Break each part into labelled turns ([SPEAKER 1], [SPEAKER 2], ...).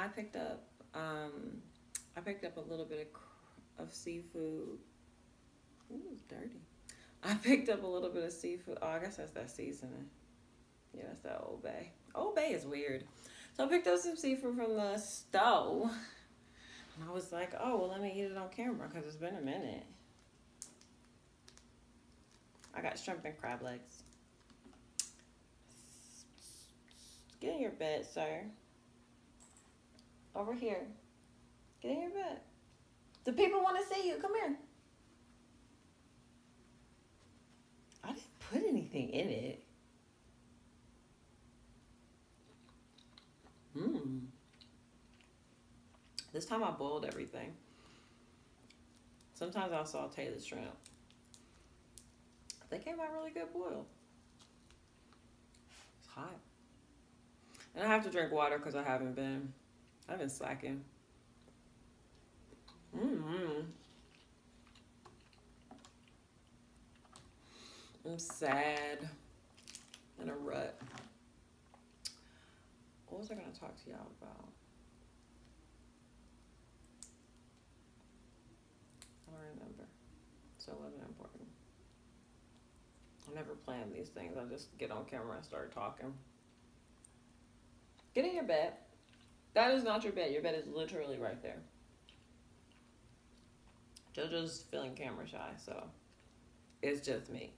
[SPEAKER 1] picked up I picked up a little bit of seafood. Ooh, it's dirty. I picked up a little bit of seafood. Oh, I guess that's that seasoning. Yeah, that's that Old Bay. Old Bay is weird. So I picked up some seafood from the stove. And I was like, oh, well, let me eat it on camera because it's been a minute. I got shrimp and crab legs. Get in your bed, sir. Over here. Get in your bed. The people want to see you. Come here. I didn't put anything in it. This time I boiled everything. Sometimes I'll saute the shrimp. They came out really good boiled. It's hot. And I have to drink water because I've been slacking. I'm sad. In a rut. What was I going to talk to y'all about? I don't remember. So it wasn't important. I never plan these things. I just get on camera and start talking. Get in your bed. That is not your bed. Your bed is literally right there. JoJo's feeling camera shy, so it's just me.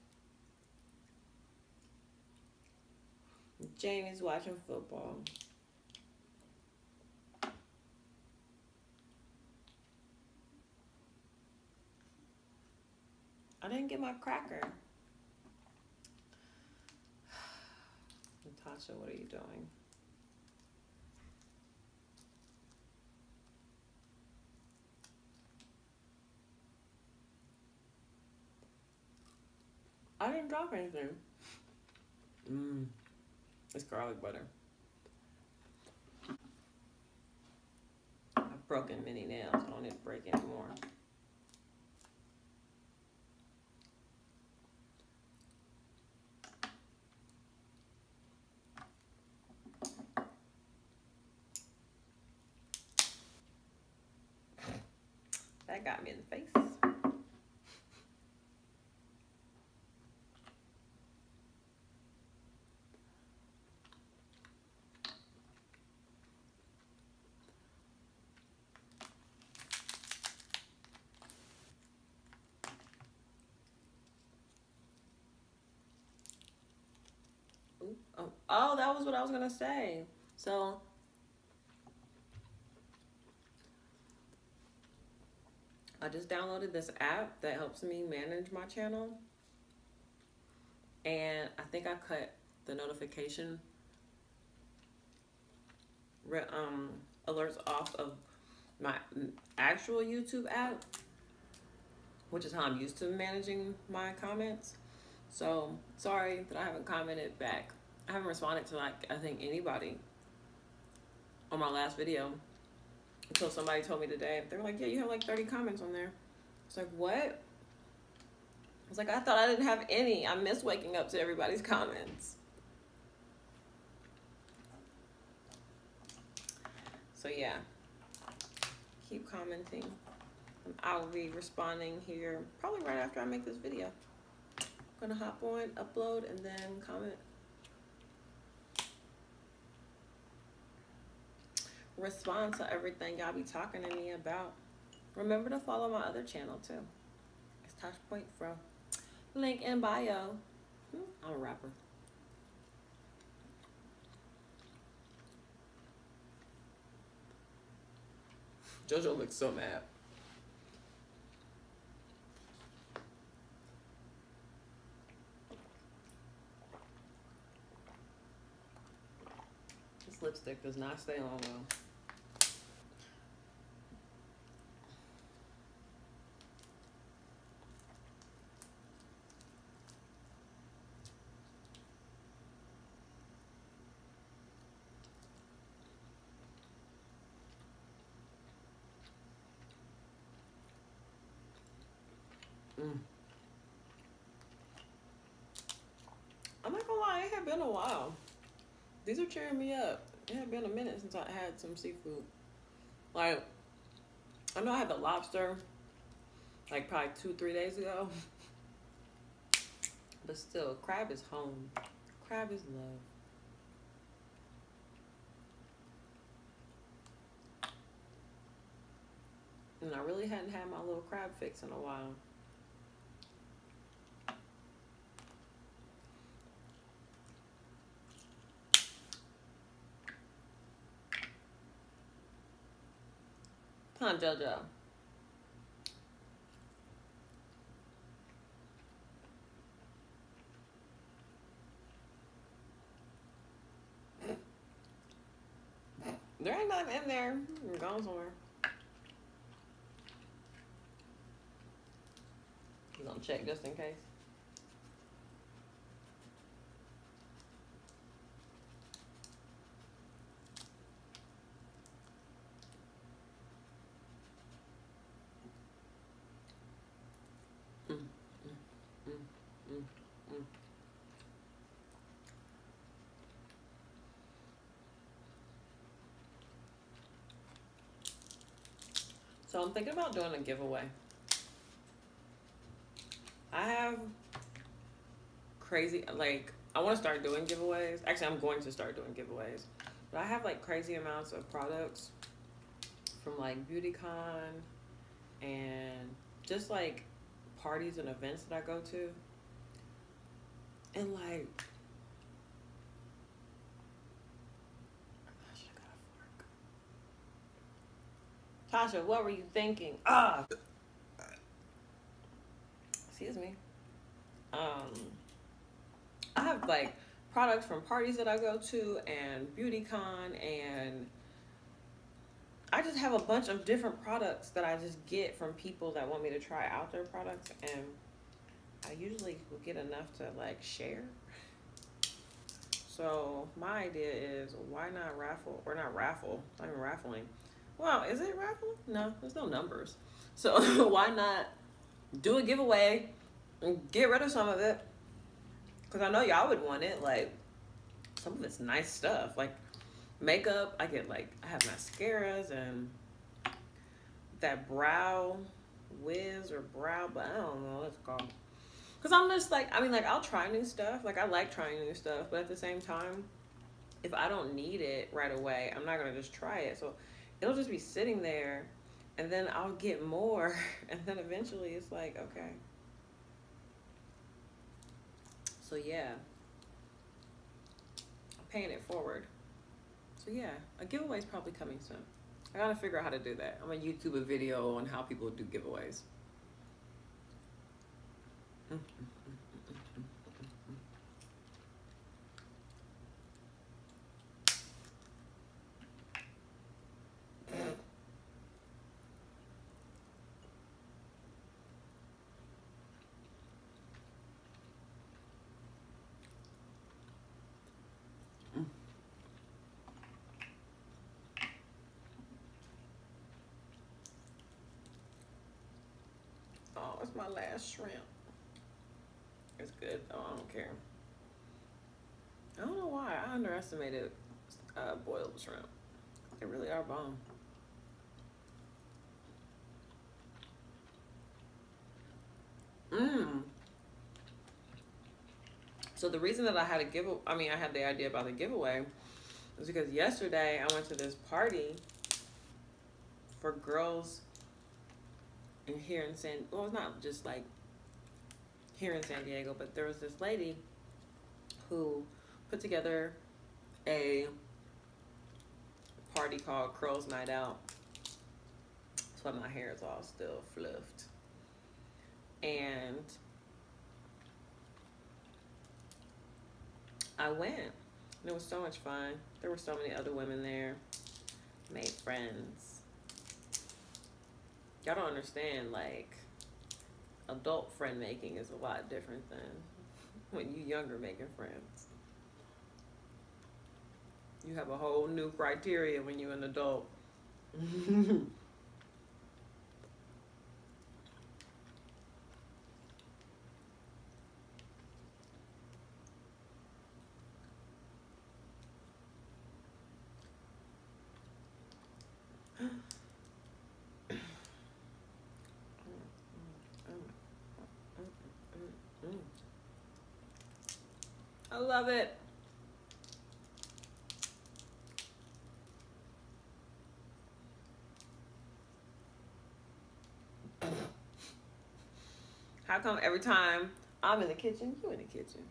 [SPEAKER 1] Jamie's watching football. I didn't get my cracker. Natasha, what are you doing? I didn't drop anything. It's garlic butter. I've broken many nails. I don't need to break any more. That got me in the face. Oh, that was what I was gonna say. So I just downloaded this app that helps me manage my channel, and I think I cut the notification alerts off of my actual YouTube app, which is how I'm used to managing my comments. So sorry that I haven't commented back. I haven't responded to, like, I think anybody on my last video until somebody told me today. They were like, yeah, you have like 30 comments on there. It's like, what? I was like, I thought I didn't have any. I miss waking up to everybody's comments. So yeah, keep commenting. And I'll be responding here probably right after I make this video. I'm gonna hop on, upload, and then comment. Respond to everything y'all be talking to me about. Remember to follow my other channel too. It's Tosh Point Fro. Link in bio. I'm a rapper. JoJo looks so mad. This lipstick does not stay on well. I'm not gonna lie, it had been a while. These are cheering me up. It had been a minute since I had some seafood. Like, I know I had the lobster like probably 2-3 days ago, but still, crab is home. Crab is love. And I really hadn't had my little crab fix in a while. Come on, JoJo. There ain't nothing in there. You're going somewhere. I'm gonna check just in case. Mm, mm, mm, mm, mm. So I'm thinking about doing a giveaway. I have crazy, like, I want to start doing giveaways. Actually, I'm going to start doing giveaways. But I have like crazy amounts of products from like BeautyCon and just like parties and events that I go to. And like, I should have got a fork. Tasha, what were you thinking? Ah, excuse me. I have like products from parties that I go to and BeautyCon, and I just have a bunch of different products that I just get from people that want me to try out their products, and I usually will get enough to like share. So my idea is, why not raffle, or not raffle, not even raffling. Well, is it raffle? No, there's no numbers. So why not do a giveaway and get rid of some of it? Because I know y'all would want it. Like, some of it's nice stuff. Like makeup, I have mascaras and that brow whiz or brow, but I don't know what it's called. Because I'm just like, I mean, like, I'll try new stuff. Like, I like trying new stuff. But at the same time, if I don't need it right away, I'm not going to just try it. So it'll just be sitting there. And then I'll get more. And then eventually it's like, okay. So, yeah. I'm paying it forward. So, yeah. A giveaway is probably coming soon. I got to figure out how to do that. I'm going to YouTube a video on how people do giveaways. Oh, it's my last shrimp. It's good though, I don't care. I don't know why, I underestimated boiled shrimp. They really are bomb. So the reason that I had I had the idea about the giveaway was because yesterday I went to this party for girls here in well, it's not just like here in San Diego, but there was this lady who put together a party called Curls Night Out. That's why my hair is all still fluffed. And I went, and it was so much fun. There were so many other women there. Made friends. Y'all don't understand, like, adult friend making is a lot different than when you younger making friends. You have a whole new criteria when you're an adult. I love it. How come every time I'm in the kitchen, you in the kitchen?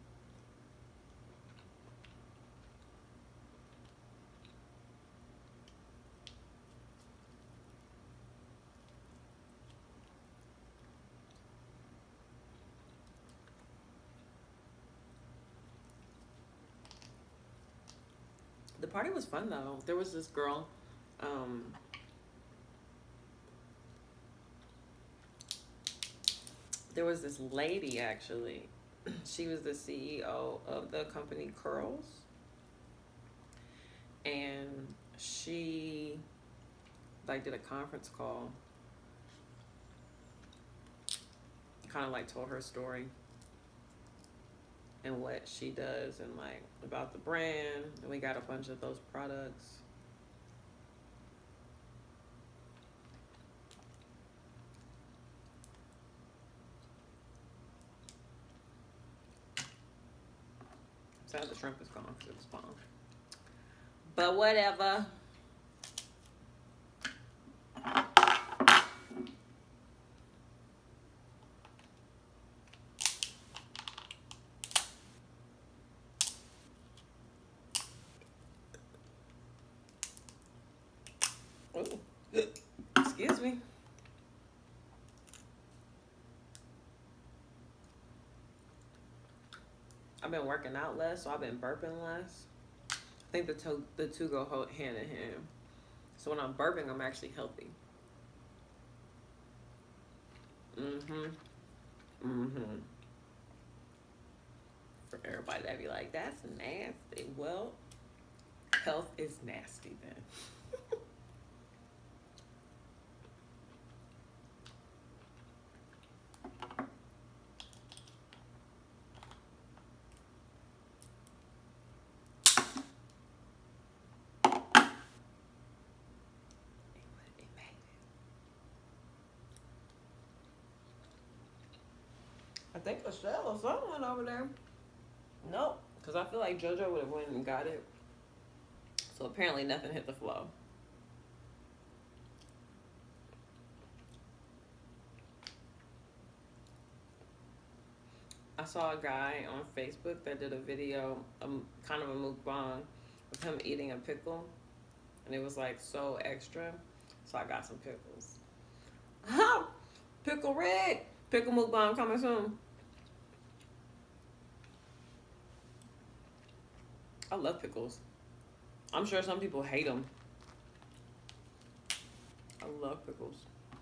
[SPEAKER 1] The party was fun though. There was this girl, um, there was this lady actually. She was the CEO of the company Curls, and she like did a conference call, kind of like told her story and what she does and like about the brand. And we got a bunch of those products. Sad the shrimp is gone because it was bomb. But whatever. Ooh. Excuse me. I've been working out less, so I've been burping less. I think the two go hand in hand. So when I'm burping, I'm actually healthy. For everybody that be like, that's nasty. Well, health is nasty then. I think Michelle or someone over there. Nope, because I feel like JoJo would have went and got it. So apparently nothing hit the flow. I saw a guy on Facebook that did a video, kind of a mukbang, of him eating a pickle. And it was like so extra. So I got some pickles. Pickle red. Pickle mukbang coming soon. I love pickles. I'm sure some people hate them. I love pickles.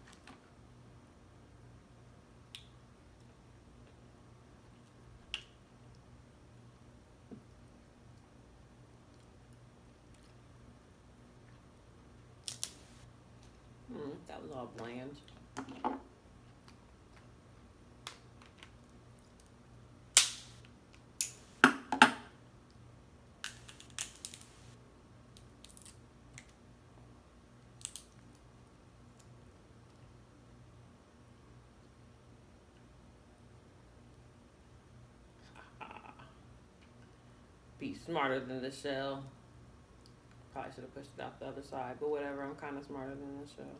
[SPEAKER 1] That was all bland. Be smarter than the shell. Probably should have pushed it out the other side, but whatever, I'm kind of smarter than the shell.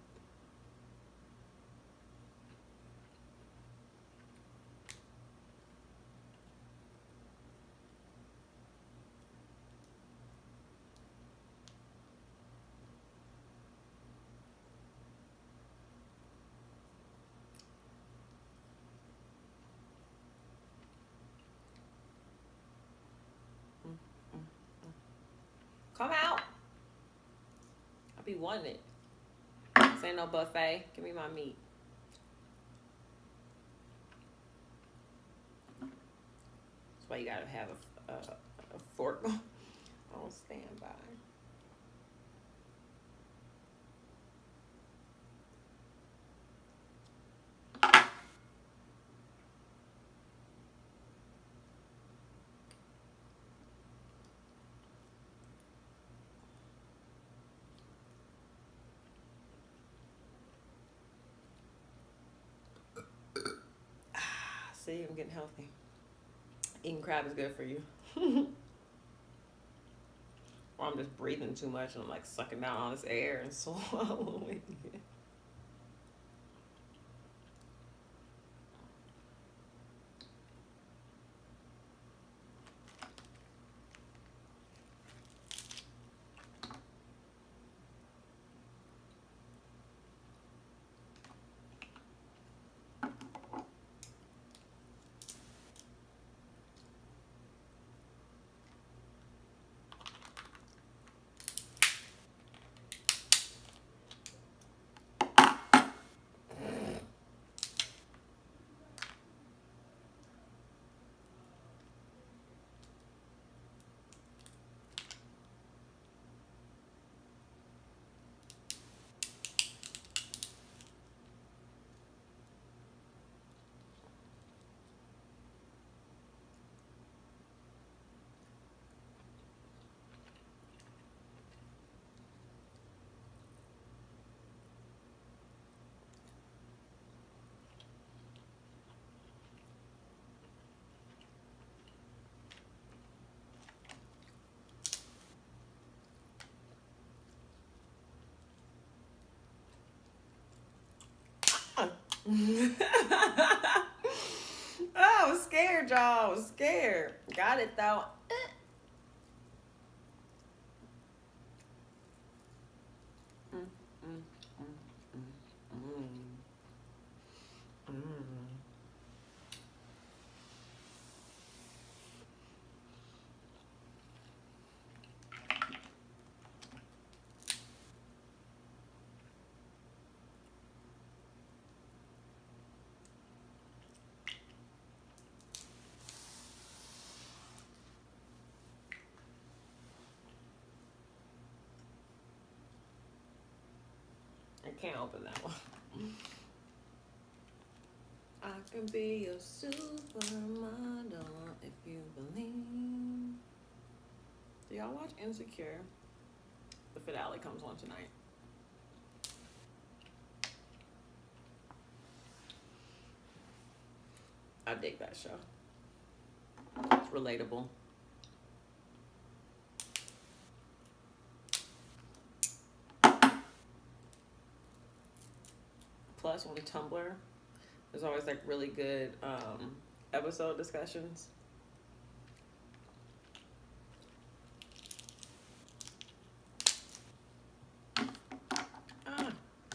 [SPEAKER 1] Come out. I be wanting it. This ain't no buffet. Give me my meat. That's why you gotta have a fork on standby. See, I'm getting healthy. Eating crab is good for you. Or I'm just breathing too much and I'm like sucking down all this air and swallowing it. Oh, I was scared, y'all. I was scared. Got it though. Mm, mm, mm, mm, mm, mm. I can't open that one. I can be your supermodel if you believe. Do y'all watch Insecure? The finale comes on tonight. I dig that show. It's relatable. Plus, on Tumblr, there's always like really good episode discussions. Ah.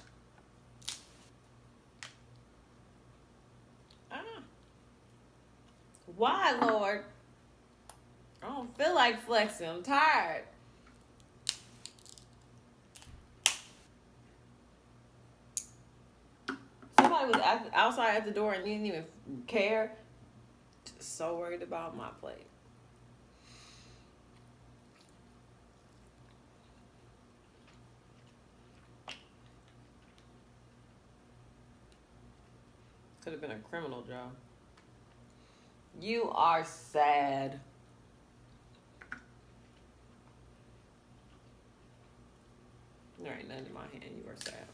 [SPEAKER 1] Ah. Why, Lord? I don't feel like flexing. I'm tired. Somebody was outside at the door and didn't even care. Just so worried about my plate. Could have been a criminal job. You are sad. There ain't nothing in my hand. You are sad.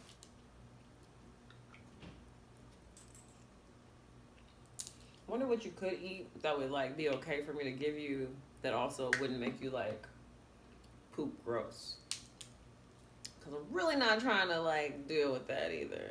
[SPEAKER 1] Wonder what you could eat that would like be okay for me to give you that also wouldn't make you like poop gross. Cause I'm really not trying to like deal with that either.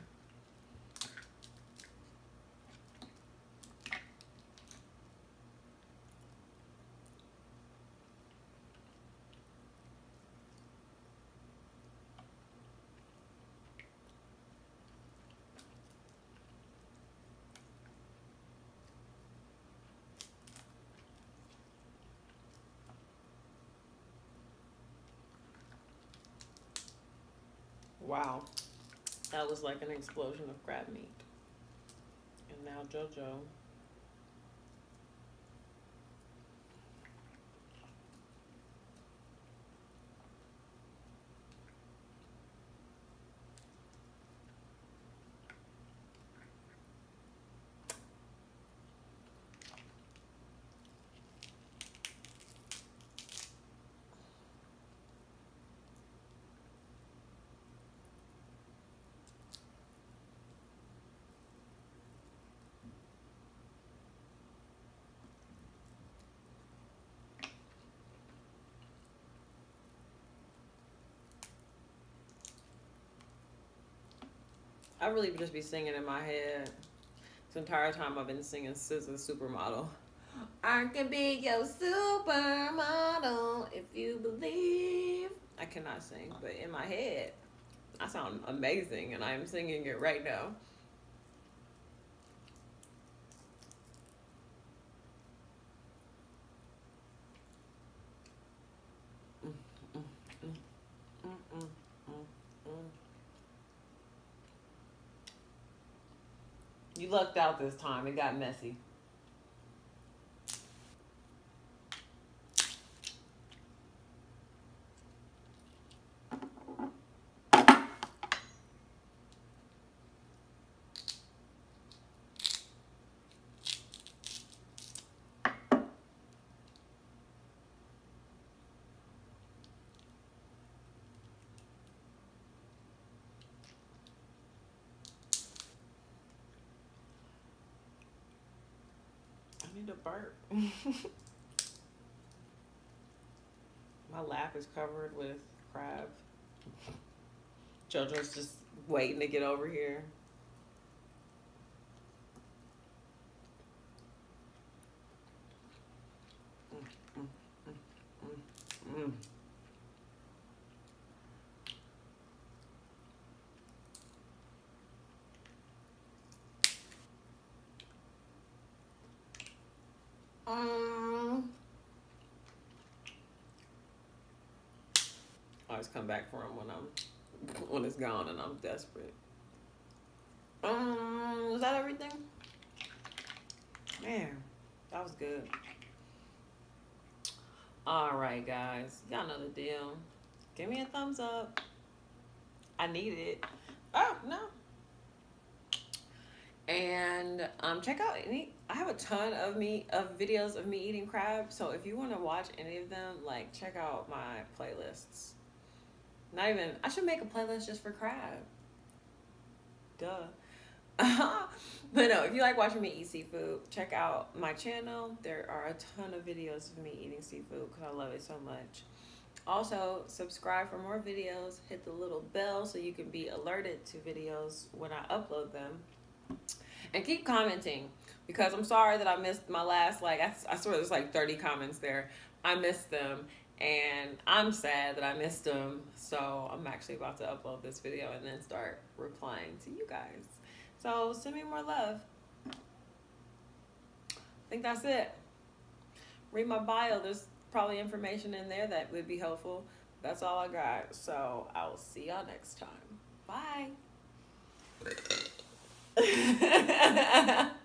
[SPEAKER 1] Wow. That was like an explosion of crab meat. And now JoJo. I really just be singing in my head. This entire time I've been singing SZA Supermodel. I can be your supermodel if you believe. I cannot sing, but in my head, I sound amazing, and I am singing it right now. You lucked out this time. It got messy. I need to burp. My lap is covered with crab. JoJo's just waiting to get over here. Mm. I always come back for him when it's gone and I'm desperate. Is that everything? Man, that was good. All right, guys, y'all know the deal. Give me a thumbs up. I need it. Oh no. And check out I have a ton of videos of me eating crab. So if you want to watch any of them, like check out my playlists. Not even, I should make a playlist just for crab. Duh. But no, if you like watching me eat seafood, check out my channel. There are a ton of videos of me eating seafood because I love it so much. Also, subscribe for more videos. Hit the little bell so you can be alerted to videos when I upload them. And keep commenting, because I'm sorry that I missed my last, I swear there's like 30 comments there. I missed them, and I'm sad that I missed them. So I'm actually about to upload this video and then start replying to you guys. So send me more love. I think that's it. Read my bio. There's probably information in there that would be helpful. That's all I got. So I'll see y'all next time. Bye.